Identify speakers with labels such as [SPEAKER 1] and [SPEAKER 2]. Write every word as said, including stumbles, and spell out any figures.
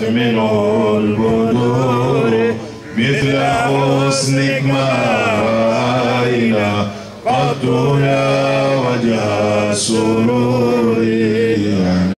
[SPEAKER 1] منه البدور مثل حسنك ما رأينا قط يا وجه السرور.